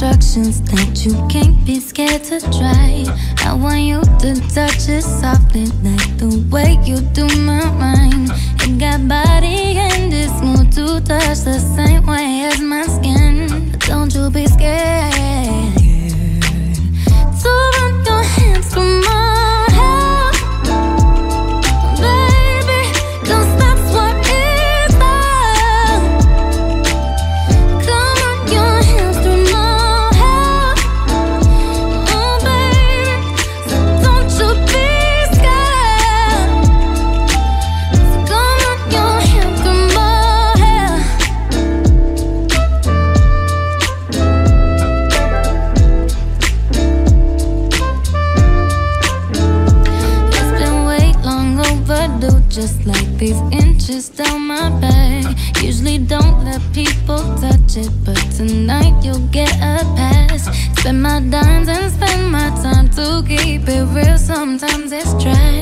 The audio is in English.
instructions that you can't be scared to try. I want you to touch it softly, like the way you do my mind. It got body and it's smooth to touch the same way as my skin. But don't you be scared to run your hands through my hair, baby. Don't stop what is there. Come on, your hands through my hair, oh baby. So don't you be scared. So come on, your hands through my hair. It's been way long overdue, just like these inches down my back. Usually don't let people touch it, but tonight you'll get a pass. Spend my dimes and spend my time to keep it real. Sometimes it's trash.